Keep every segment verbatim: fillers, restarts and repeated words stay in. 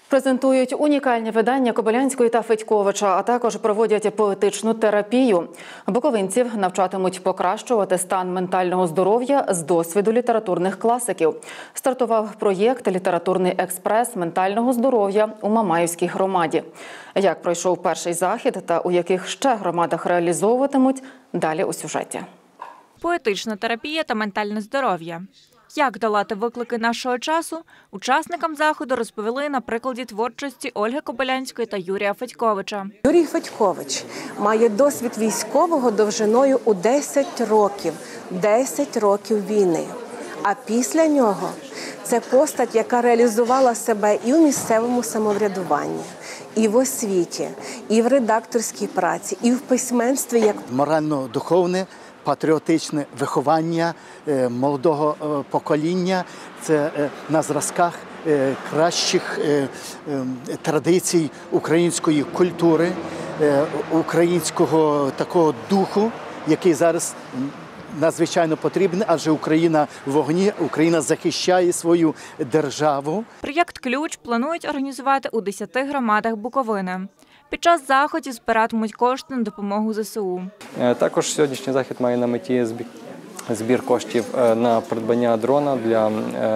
Презентують унікальні видання Кобилянської та Федьковича, а також проводять поетичну терапію. Буковинців навчатимуть покращувати стан ментального здоров'я з досвіду літературних класиків. Стартував проєкт «Літературний експрес ментального здоров'я» у Мамаївській громаді. Як пройшов перший захід та у яких ще громадах реалізовуватимуть – далі у сюжеті. Поетична терапія та ментальне здоров'я. Як долати виклики нашого часу, учасникам заходу розповіли на прикладі творчості Ольги Кобилянської та Юрія Федьковича. Юрій Федькович має досвід військового довжиною у десять років. десять років війни. А після нього це постать, яка реалізувала себе і в місцевому самоврядуванні, і в освіті, і в редакторській праці, і в письменстві. Як морально-духовне, патріотичне виховання молодого покоління – це на зразках кращих традицій української культури, українського такого духу, який зараз надзвичайно потрібен, адже Україна в вогні, Україна захищає свою державу. Проєкт «Ключ» планують організувати у десяти громадах Буковини. Під час заходів збиратимуть кошти на допомогу зе се у. Також сьогоднішній захід має на меті збір коштів на придбання дрона для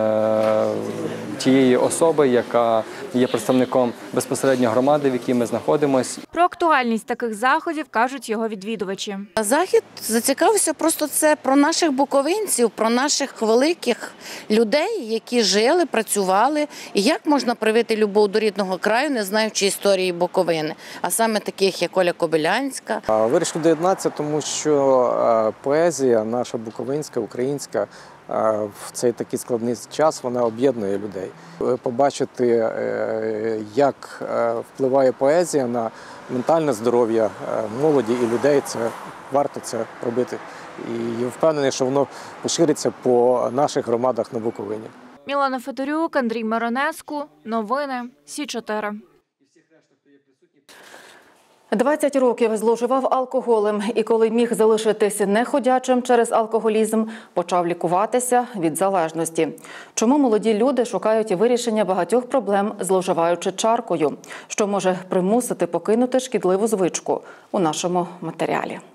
тієї особи, яка є представником безпосередньо громади, в якій ми знаходимося. Про актуальність таких заходів кажуть його відвідувачі. Захід зацікавився просто це про наших буковинців, про наших великих людей, які жили, працювали. І як можна привити любов до рідного краю, не знаючи історії Буковини, а саме таких, як Оля Кобилянська. Вирішив доєднатися, тому що поезія наша буковинська, українська, в цей такий складний час вона об'єднує людей. Побачити, як впливає поезія на ментальне здоров'я молоді і людей, це варто це робити. І я впевнений, що воно пошириться по наших громадах на Буковині. Мілана Федорюк, Андрій Миронеску. Новини Сі чотири. двадцять років зловживав алкоголем і коли міг залишитися неходячим через алкоголізм, почав лікуватися від залежності. Чому молоді люди шукають вирішення багатьох проблем, зловживаючи чаркою? Що може примусити покинути шкідливу звичку? У нашому матеріалі.